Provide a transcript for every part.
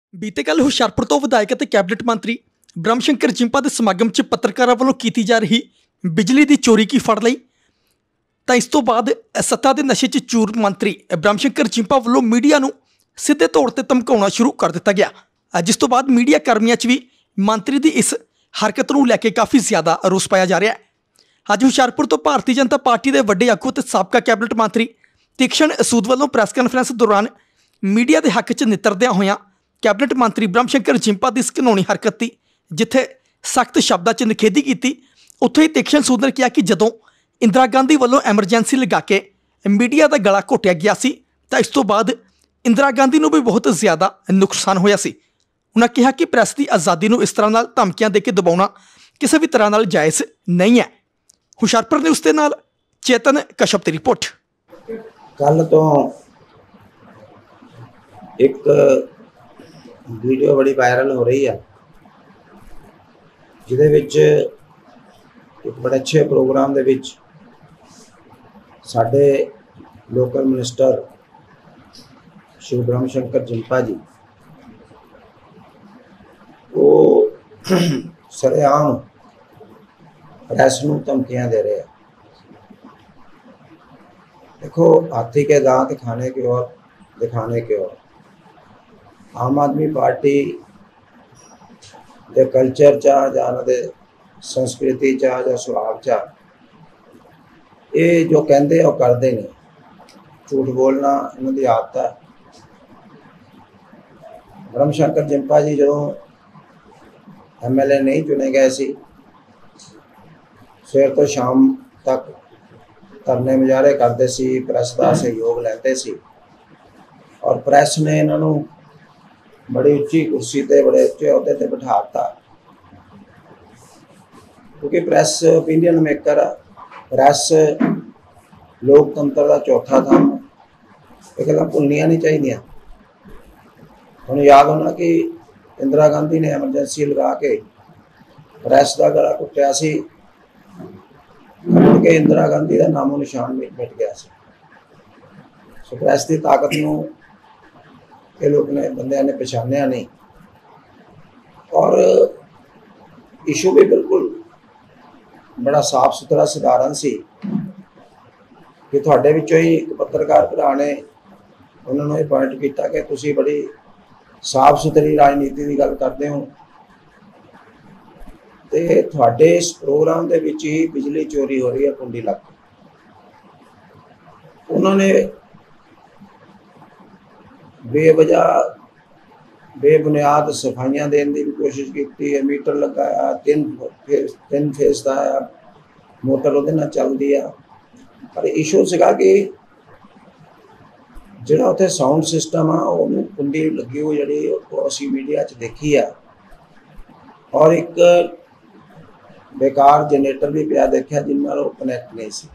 ਬੀਤੇ ਕੱਲ੍ਹ ਹੁਸ਼ਿਆਰਪੁਰ ਤੋਂ ਵਿਧਾਇਕ ਅਤੇ ਕੈਬਨਿਟ ਮੰਤਰੀ ਬ੍ਰਹਮ ਸ਼ੰਕਰ ਜਿੰਪਾ ਦੇ ਸਮਾਗਮ 'ਚ ਪੱਤਰਕਾਰਾਂ ਵੱਲੋਂ ਕੀਤੀ ਜਾ ਰਹੀ ਬਿਜਲੀ ਦੀ ਚੋਰੀ ਕੀ ਫੜ ਲਈ ਤਾਂ ਇਸ ਤੋਂ ਬਾਅਦ ਸੱਤਾ ਦੇ ਨਸ਼ੇ 'ਚ ਚੂਰ ਮੰਤਰੀ ਬ੍ਰਹਮ ਸ਼ੰਕਰ ਜਿੰਪਾ ਵੱਲੋਂ ਮੀਡੀਆ ਨੂੰ ਸਿੱਧੇ ਤੌਰ ਤੇ ਧਮਕਾਉਣਾ ਸ਼ੁਰੂ ਕਰ ਦਿੱਤਾ ਗਿਆ, ਜਿਸ ਤੋਂ ਬਾਅਦ ਮੀਡੀਆ ਕਰਮੀਆਂ 'ਚ ਵੀ ਮੰਤਰੀ ਦੀ ਇਸ ਹਰਕਤ ਨੂੰ ਲੈ ਕੇ ਕਾਫੀ ਜ਼ਿਆਦਾ ਰੋਸ ਪਾਇਆ ਜਾ ਰਿਹਾ ਹੈ। ਅੱਜ ਹੁਸ਼ਿਆਰਪੁਰ ਤੋਂ ਭਾਰਤੀ ਜਨਤਾ ਪਾਰਟੀ ਦੇ ਵੱਡੇ ਆਗੂ ਅਤੇ ਸਾਬਕਾ ਕੈਬਨਿਟ ਮੰਤਰੀ ਤੀਕਸ਼ਣ ਸੂਦ ਵੱਲੋਂ ਪ੍ਰੈਸ ਕਾਨਫਰੰਸ ਦੌਰਾਨ ਮੀਡੀਆ ਦੇ ਹੱਕ 'ਚ ਨਿੱਤਰਦਿਆਂ ਹੋਇਆਂ ਕੈਬਨਿਟ ਮੰਤਰੀ ਬ੍ਰਹਮ ਸ਼ੰਕਰ ਜਿੰਪਾ ਦੀ ਇਸ ਘਿਨਾਉਣੀ ਹਰਕਤ ਦੀ ਜਿੱਥੇ ਸਖਤ ਸ਼ਬਦਾਂ 'ਚ ਨਿਖੇਧੀ ਕੀਤੀ, ਉੱਥੇ ਹੀ ਤੀਕਸ਼ਣ ਸੂਦ ਨੇ ਕਿਹਾ ਕਿ ਜਦੋਂ ਇੰਦਰਾ ਗਾਂਧੀ ਵੱਲੋਂ ਐਮਰਜੈਂਸੀ ਲਗਾ ਕੇ ਮੀਡੀਆ ਦਾ ਗਲਾ ਘੋਟਿਆ ਗਿਆ ਸੀ ਤਾਂ ਇਸ ਤੋਂ ਬਾਅਦ ਇੰਦਰਾ ਗਾਂਧੀ ਨੂੰ ਵੀ ਬਹੁਤ ਜ਼ਿਆਦਾ ਨੁਕਸਾਨ ਹੋਇਆ ਸੀ। ਉਹਨਾਂ ਕਿਹਾ ਕਿ ਪ੍ਰੈਸ ਦੀ ਆਜ਼ਾਦੀ ਨੂੰ ਇਸ ਤਰ੍ਹਾਂ ਨਾਲ ਧਮਕੀਆਂ ਦੇ ਕੇ ਦਬਾਉਣਾ ਕਿਸੇ ਵੀ ਤਰ੍ਹਾਂ ਨਾਲ ਜਾਇਜ਼ ਨਹੀਂ ਹੈ। ਹੁਸ਼ਿਆਰਪੁਰ ਨਿਊਜ਼ ਦੇ ਨਾਲ ਚੇਤਨ ਕਸ਼ਪ ਦੀ ਰਿਪੋर्ट। कल तो एक वीडियो बड़ी वायरल हो रही है जिहदे विच एक बड़े अच्छे प्रोग्राम दे विच साडे लोकल मिनिस्टर श्री ब्रह्म शंकर जिंपा जी वो सरेआम प्रेस नूं धमकियां दे रहे हैं। देखो, हाथी के दांत खाने के और दिखाने के और आम आदमी पार्टी दे कल्चर चाह जां दे संस्कृति चाह जां सुभाव चाह ये जो कहते वो करते नहीं, झूठ बोलना इन्हों की आदत है। ब्रह्म शंकर जिंपा जी जो MLA नहीं चुने गए सी, सवेर तो शाम तक धरने मुजाहरे करते सी, प्रैस का सहयोग लेते सी और प्रैस ने इन्हों बड़ी उच्ची कुर्सी ते बड़े उच्चे अहदे ते बिठाता क्योंकि प्रैस ओपीनियन मेकर, प्रैस लोकतंत्र का चौथा थंम, ये गल्लां भुलनियां नहीं चाहिए। हुण याद होना कि इंदिरा गांधी ने एमरजेंसी लगा के प्रैस का गला घुट्टिया सी, मुड़ के इंदिरा गांधी का नामो निशान मिट गया सी। सो प्रैस की ताकत नूं ये लोग ने बंदियां ने पछाणिया नहीं और इशू भी बिल्कुल बड़ा साफ सुथरा सधारण सी कि तुहाडे विचों ही एक पत्रकार भरा ने उन्होंने पॉइंट किया कि तुसीं बड़ी साफ सुथरी राजनीति की गल करते हो ते तुहाडे इस प्रोग्राम दे विच ही बिजली चोरी हो रही है कुंडी लग के। उन्होंने बेवजह बेबुनियाद सफाइयां देने की भी कोशिश की है, मीटर लगाया, तीन फेस का मोटर उहदे नाल चलदी है। पर इशू सीगा कि जिहड़ा उत्थे साउंड सिस्टम आ उहनूं कुंडी लगी हुई जिहड़ी असीं मीडिया च देखी है और एक बेकार जनरेटर भी पिया देखा जिन नाल वो कनैक्ट नहीं सी।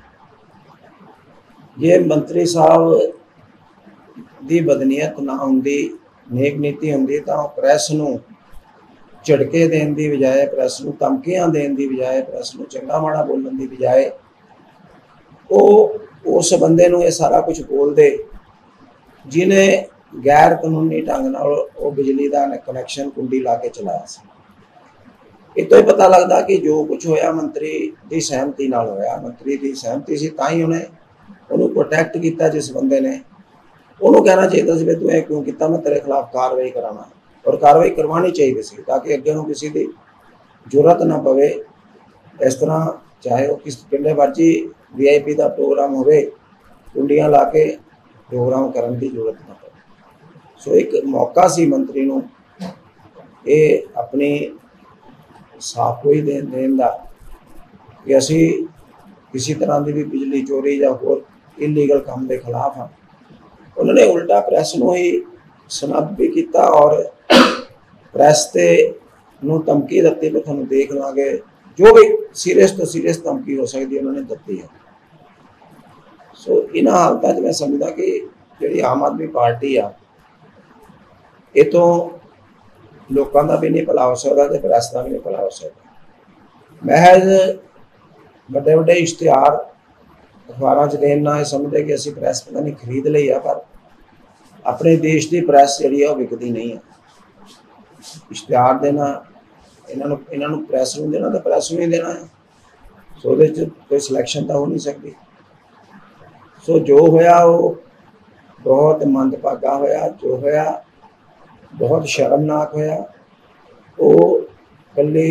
ये मंत्री साहब की बदनीयत ना होंदी, नेक नीति होंदी तो प्रैस नूं झटके देने की बजाय, प्रैस नूं धमकियां देने की बजाय, प्रैस नूं चंगा माड़ा बोलने की बजाय वो उस बंदे नूं ये सारा कुछ बोल दे जिन्हें गैर कानूनी ढंग नाल वो बिजली का कनैक्शन कुंडी ला के चलाया सी। इतों ही पता लगता कि जो कुछ होया मंत्री की सहमति नाल होया, मंत्री की सहमति सी तां ही उन्हें उन्होंने प्रोटैक्ट किया। जिस बंदे ने उन्होंने कहना चाहिए सी भी तू क्यों किया, मैं तेरे खिलाफ कार्रवाई कराना और कार्रवाई करवानी चाहिए सी ताकि अगे नूं किसी की जरूरत ना पवे। इस तरह चाहे वो किस पिंडे मर्जी VIP का प्रोग्राम होवे, कुंडियां ला के प्रोग्राम करने की जरूरत ना पवे। सो एक मौका सी मंत्री नूं ये अपनी साफगोई देन दा कि असी किसी तरह की भी बिजली चोरी या होर इलीगल काम के खिलाफ हाँ। उन्होंने उल्टा प्रैस नूं ही सनद भी किया और प्रैस ते नूं धमकी दी भी तुहानूं देख लांगे, जो भी सीरियस तो सीरियस धमकी हो सकती उन्होंने दी है। सो इन्हां हालतां मैं समझदा कि जिहड़ी आम आदमी पार्टी आ ये तो लोगों का भी नहीं भला हो सकता तो प्रैस का भी नहीं भला हो सकता। महज बड़े बड़े इश्तिहार अखबारों च देना ये समझते कि असी प्रैस पता नहीं खरीद ली है, पर अपने देश की प्रैस जी विकती नहीं है। इश्तिहार देना, इन्हों प्रैस नूं देना तो प्रैस नूं ही देना है। सो उहदे च कोई सिलैक्शन तो हो नहीं सकती। सो जो होया वो बहुत मंदभागा होया, जो होया बहुत शर्मनाक होया। वो कल्ले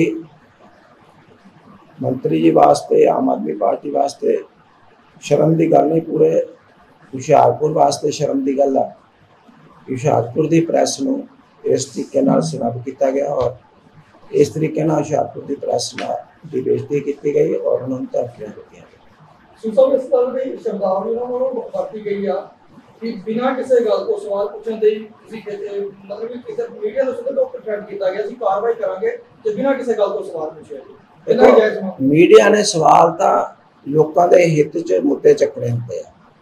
मंत्री जी वास्ते, आम आदमी पार्टी वास्ते शर्म की गल नहीं, पूरे हुशियारपुर वास्ते शर्म की गल है। हुशियारपुर की प्रैस नूं इस तरीके नाल सनब किया गया और इस तरीके नाल हुशियारपुर की प्रैस की बेइज्जती की गई और उन्होंने धमकियां दी गई। इस गल की शब्दावली वरती गई है कि बिना किसी गल को सवाल पूछण दे मतलब कि किसी मीडिया के सिद्धे तौर पर थ्रेट किया गया, ਅਸੀਂ कार्रवाई करांगे जे बिना किसी गल को सवाल पूछे। मीडिया ने सवाल तो लोगों के हित च मुद्दे चकने होंगे,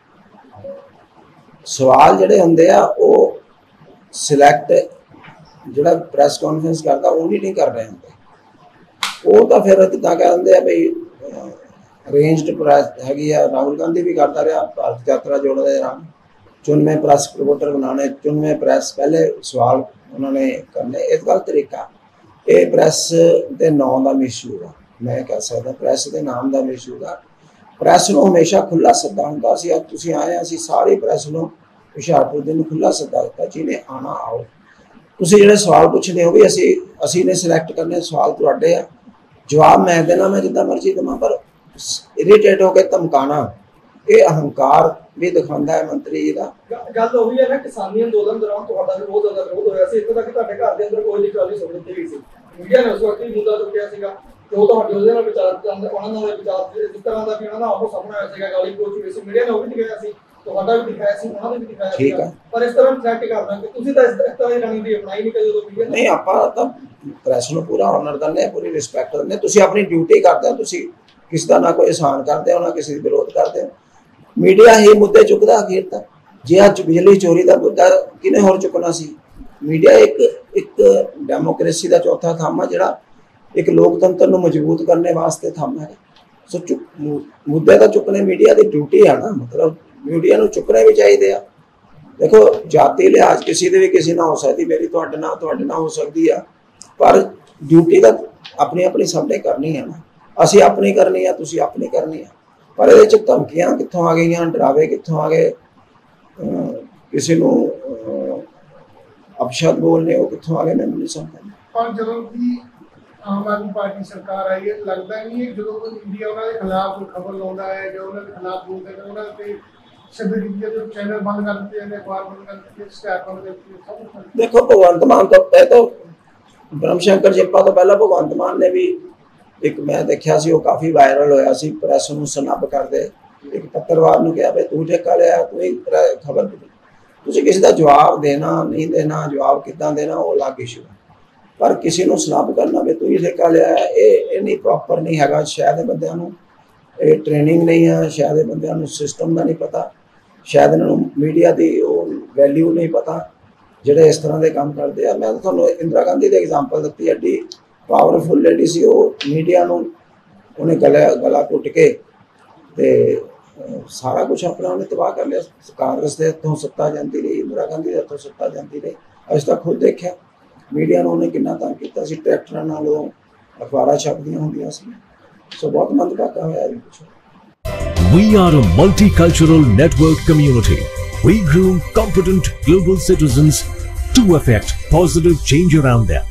सवाल जिहड़े होंदे आ वो सिलैक्ट जिहड़ा प्रैस कॉन्फ्रेंस करता उन्हीं नहीं कर रहे होंगे। वो तो फिर कितना कह देंगे भाई अरेंज्ड प्रैस हैगी है। राहुल गांधी भी करता रहा भारत यात्रा जोड़े दौरान, चुनवे प्रैस रिपोर्टर बनाने, चुनवे प्रैस पहले सवाल उन्होंने करने। इस गलत तरीका ये प्रैस के नाम का मिसयूज है, मैं कह सकता प्रैस के नाम का मिसयूज है। प्रैस को हमेशा खुला सद्दा होंदा सी, अज तुसीं आए, असीं सारी प्रैस को हुशियारपुर दिन खुला सद्दा दिता, जिन्हें आना आओ। तुसीं जिहड़े सवाल पूछदे हो भी असीं ने सिलैक्ट करने, सवाल तुहाडे आ, जवाब मैं देना, मैं जिद्दां मर्जी देवां, पर इरीटेट होकर धमकाना ये अहंकार भी दिखाता है मंत्री जी का। गल वही है ना, किसानी अंदोलन दौरान तुहाडा भी बहुत ज़्यादा विरोध होया सी, इत्थों तक कि तुहाडे घर दे अंदर कोई ट्राली सुट दित्ती गई सी। मीडिया ने उस वक्त भी मुद्दा चुक्किया सीगा कि वो तुहाडे उहदे नाल विचार करदे, उहनां नाल विचार जिस तरह का भी उहनां दा आपो सामने आया सीगा, गाली गलोच हुई सी, मीडिया ने वो भी दिखाया सी, तुहाडा भी दिखाया सी, उहनां ने भी दिखाया ठीक है। पर इस तरह थ्रेट करना कि तुसीं तां इस तरह दी रणनीति अपनाई नहीं कदे मीडिया नहीं, आपां तां प्रैस नूं पूरा ऑनर दिंदे, पूरी रिस्पैक्ट दिंदे। तुसीं अपनी ड्यूटी करदे हो, तुसीं किसी का ना कोई एहसान करते हो ना किसी विरोध करते हो। मीडिया ही मुद्दे चुकता आखिर तक। जे अज बिजली चोरी का मुद्दा किने होर चुकना सी? मीडिया एक डेमोक्रेसी का चौथा थंब है, जिहड़ा एक लोकतंत्र को मजबूत करने वास्ते थंब है। सो मुद्दे तो चुकने मीडिया की ड्यूटी है ना, मतलब मीडिया को चुकने भी चाहिए। देखो जाति लिहाज किसी दे भी किसी ना हो सकती, मेरी तुहाडे ना हो सकती है, पर ड्यूटी तो अपनी अपनी सब ने करनी है ना। असी अपनी करनी है, तुसी अपनी करनी है, पर ये धमकियां कित्थों आ गई, डरावे कित्थों आ गए, किसी को अपशब्द बोलने वो कित्थों आ गए, मैं नहीं समझ। पर जदों की आम आदमी पार्टी सरकार आई है, लगता नहीं है जो मीडिया उन्होंने खिलाफ कोई खबर लाता है, जो उन्होंने खिलाफ बोलते हैं, उन्होंने सिद्ध रीति जो चैनल बंद कर दिए हैं, अखबार बंद कर दिए, स्टैक बंद कर दिए। देखो भगवंत मान तो ब्रह्मशंकर जिप्पा तो पहला भगवंत मान ने भी एक मैं देखा सी, वो काफ़ी वायरल होया सी, प्रैस नूं सनब करते। एक पत्रकार ने कहा भाई तू ठेका लिया, तू ही खबर तुसीं किसी का जवाब देना नहीं देना, जवाब किद्दां देना वो अलग इशू है, पर किसी को सनब करना भी तू ही ठेका लिया ये नहीं प्रॉपर नहीं है। शायद बंदियां नूं ट्रेनिंग नहीं है, शायद बंदियां नूं सिस्टम का नहीं पता, शायद इन्हों मीडिया की वैल्यू नहीं पता जिहड़े इस तरह के काम करते हैं। मैं तुहानूं इंदिरा गांधी की एग्जाम्पल दी, एड्डी पावरफुल लेडी सी, वो मीडिया नूं उन्हें गला घुट के सारा कुछ अपना उन्हें तबाह कर लिया। कांग्रेस के हथों सत्ता जाती रही, इंदिरा गांधी के हथों सत्ता जाती रही। अज तक खुद देखा मीडिया ने उन्हें कितना तंग किया, ट्रैक्टर नालों अखबारां छपदियां होंदियां सी। सो बहुत मंदभागा होया जी कुछ। We are a multicultural network community. We groom competent global citizens to effect positive change around them.